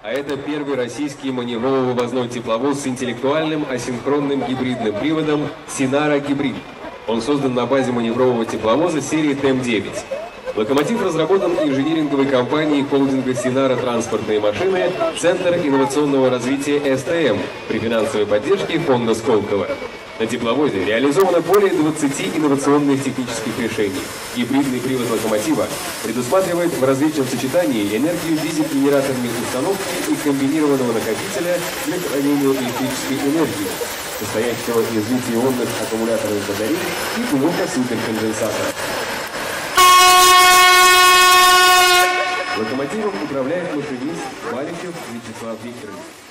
А это первый российский маневрово-вывозной тепловоз с интеллектуальным асинхронным гибридным приводом «Синара Гибрид». Он создан на базе маневрового тепловоза серии ТЭМ-9. Локомотив разработан инжиниринговой компанией холдинга «Синара Транспортные машины», Центр инновационного развития СТМ при финансовой поддержке фонда Сколково. На тепловозе реализовано более 20 инновационных технических решений. Гибридный привод локомотива предусматривает в различном сочетании энергию дизель-генераторной установки и комбинированного накопителя для хранения электрической энергии, состоящего из литий-ионных аккумуляторных батарей и блока суперконденсатора. Локомотивом управляет машинист Баличев Вячеслав Викторович.